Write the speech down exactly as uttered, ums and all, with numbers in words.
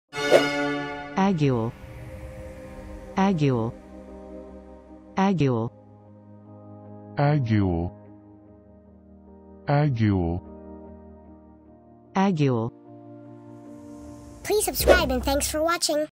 aiguille, aiguille, aiguille, aiguille, aiguille. aiguille. Please subscribe and thanks for watching.